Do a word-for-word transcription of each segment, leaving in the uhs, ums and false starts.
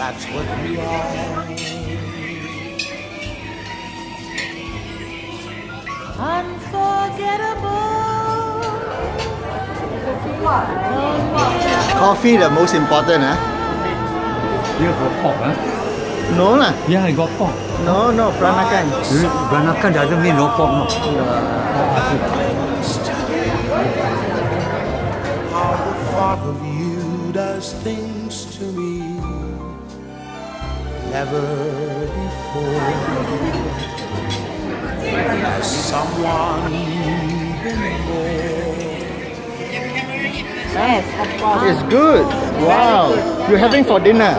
That's what we are. Unforgettable. Coffee the most important, huh? You got pork, huh? No lah. Yeah, I got pork. No, no, Peranakan. Peranakan doesn't mean no pork, no. How the thought of you does things to me never before. Has someone been there? Yes, of course. It's good. Wow. You're having for dinner.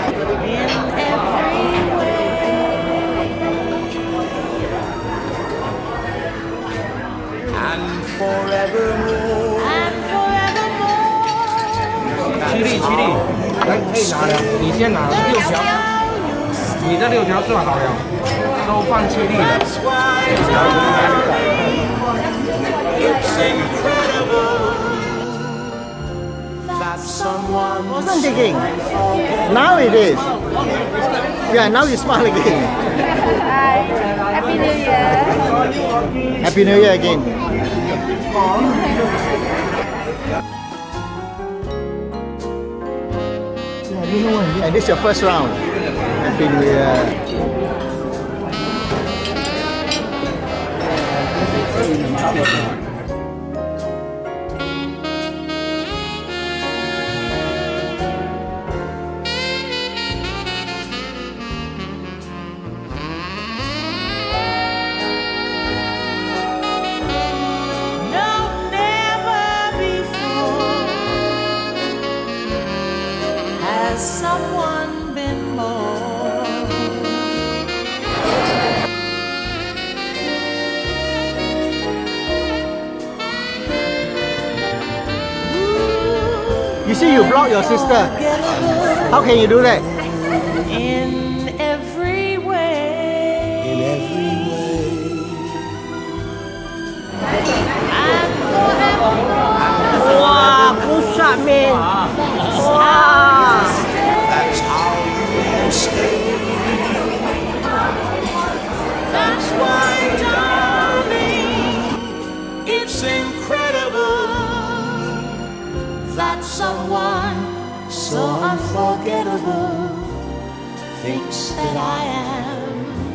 And forevermore. And forevermore. 七粒七粒，来可以拿了，你先拿六条，你这六条做好了，都放七粒了。 It's incredible that someone Wasn't digging. Now it is. Yeah, now you smile again. Hi. Happy New Year. Happy New Year again. And this is your first round. Happy New Year. Has someone been more? You see, you block your sister. How can you do that? In every way. in every way. And forevermore. Wow, good shot, man. Wow. That's how you stay. That's why, darling, it's incredible That someone so unforgettable thinks that I am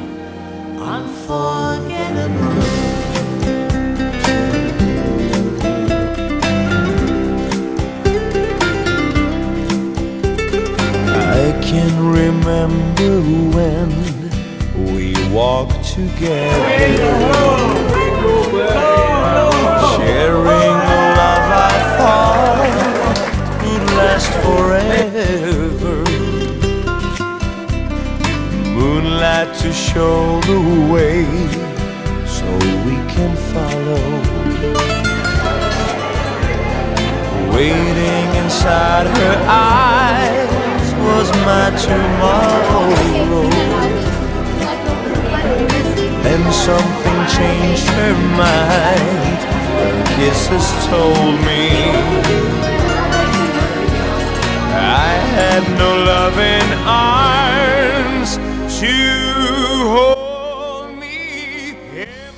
unforgettable. I can remember when we walked together, sharing a love I thought would last forever. Moonlight to show the way so we can follow. Waiting inside her eyes was my tomorrow. Then something changed her mind. Her kisses told me I had no loving arms to hold me.